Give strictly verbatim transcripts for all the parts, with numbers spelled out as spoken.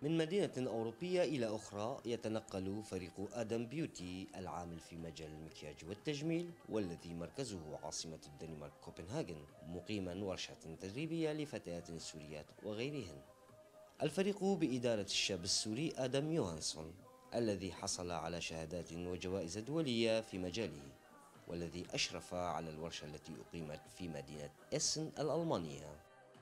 من مدينة أوروبية إلى أخرى يتنقل فريق آدم بيوتي العامل في مجال المكياج والتجميل والذي مركزه عاصمة الدنمارك كوبنهاغن مقيما ورشة تدريبية لفتيات سوريات وغيرهن. الفريق بإدارة الشاب السوري آدم يوهانسون الذي حصل على شهادات وجوائز دولية في مجاله، والذي أشرف على الورشة التي أقيمت في مدينة إيسن الألمانية.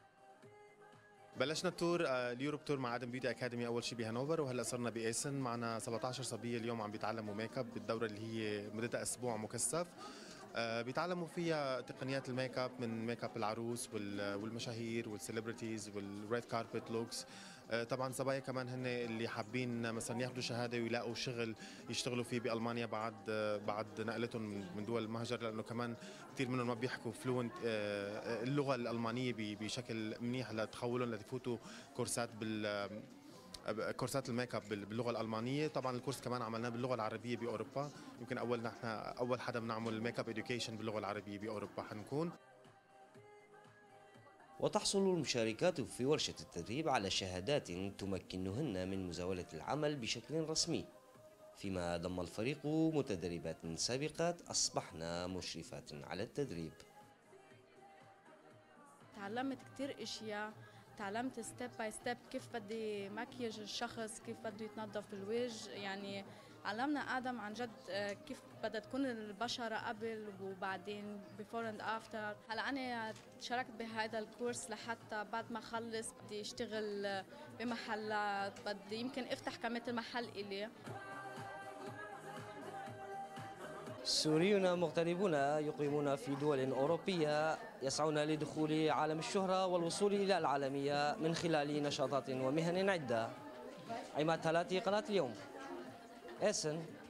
بلشنا التور اليوروب تور مع آدم بيوتي أكاديمي أول شيء بهانوفر، وهلا صرنا بإيسن. معنا سبعة عشر صبية اليوم عم بيتعلموا ميك اب بالدورة اللي هي مدتها أسبوع مكثف. بيتعلموا فيها تقنيات الميك اب، من ميك اب العروس والمشاهير والسليبرتيز والريد كاربت لوكس. طبعا صبايا كمان هن اللي حابين مثلا ياخذوا شهاده ويلاقوا شغل يشتغلوا فيه بالمانيا بعد بعد نقلتهم من دول المهجر، لانه كمان كثير منهم ما بيحكوا فلوينت اللغه الالمانيه بشكل منيح لتخولهم لتفوتوا كورسات بال كورسات الميك اب باللغه الالمانيه. طبعا الكورس كمان عملناه باللغه العربيه باوروبا، يمكن اول نحن اول حدا بنعمل ميك اب اديوكيشن باللغه العربيه باوروبا حنكون. وتحصل المشاركات في ورشة التدريب على شهادات تمكنهن من مزاولة العمل بشكل رسمي، فيما ضم الفريق متدربات سابقات أصبحن مشرفات على التدريب. تعلمت كتير اشياء، تعلمت ستيب باي ستيب كيف بدي مكياج الشخص، كيف بده يتنظف الوجه. يعني علمنا آدم عن جد كيف بدها تكون البشرة قبل وبعدين بيفور اند افتر. هلا أنا شاركت بهذا الكورس لحتى بعد ما أخلص بدي أشتغل بمحلات، بدي يمكن أفتح كمان محل إلي. السوريون مغتربون يقيمون في دول أوروبية يسعون لدخول عالم الشهرة والوصول إلى العالمية من خلال نشاطات ومهن عدة. عماد ثلاثي، قناة اليوم، إيسن.